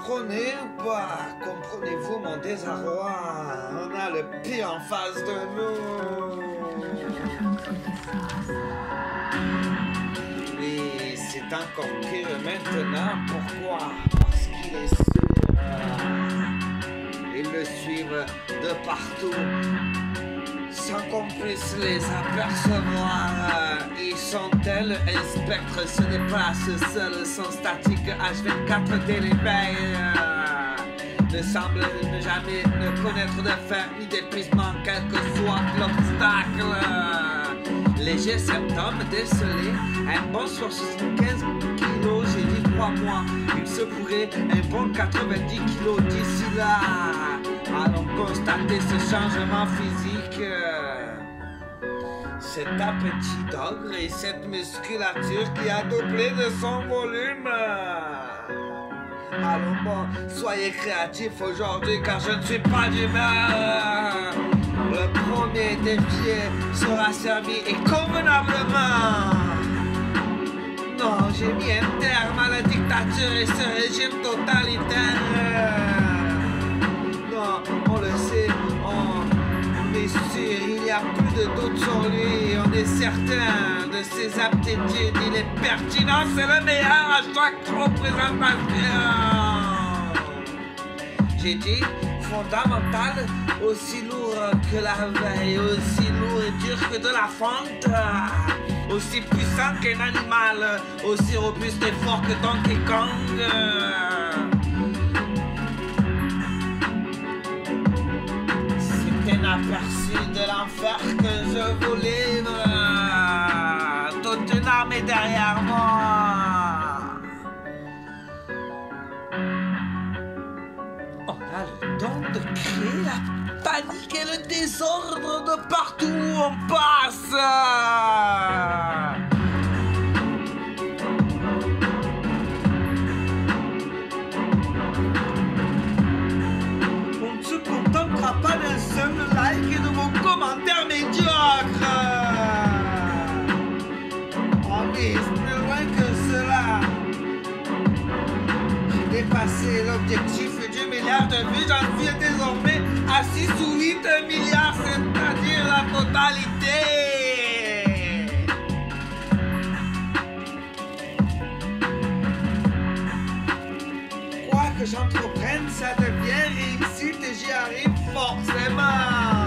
comprenez ou pas? Comprenez-vous mon désarroi? On a le pire en face de nous. Oui, c'est encore pire maintenant. Pourquoi? Parce qu'il est sûr. Ils le suivent de partout, sans qu'on puisse les apercevoir. Ils sont tels, un spectre se déplace seul, son statique H24 dès l'éveil. Ne semble ne jamais ne connaître de fin ni d'épuisement, quel que soit l'obstacle. Léger symptôme décelé, un bon 75 kilos, j'ai dit 3 mois. Il se pourrait un bon 90 kilos d'ici là. Allons constater ce changement physique. Cet appétit d'ogre et cette musculature qui a doublé de son volume. Allons bon, soyez créatifs aujourd'hui car je ne suis pas d'humeur. Le premier défié sera servi et convenablement. Non, j'ai mis un terme à la dictature et ce régime totalitaire. Non, on le sait, on est sûr, il n'y a plus de doute sur lui. On est certain de ses aptitudes, il est pertinent, c'est le meilleur à chaque représentation. J'ai dit fondamental, aussi lourd que la veille, aussi lourd et dur que de la fonte, aussi puissant qu'un animal, aussi robuste et fort que Donkey Kong. C'est un aperçu de l'enfer que je vous livre. Toute une armée derrière moi. On a le don de créer la panique et le désordre de partout où on passe. On ne se contentera pas d'un seul like et de vos commentaires médiocres. On vise plus loin que cela. J'ai dépassé l'objectif du milliard de vues, j'en suis désormais à 6 ou 8 milliards, c'est-à-dire la totalité. Quoi que j'entreprenne, ça devient réussite et j'y arrive forcément.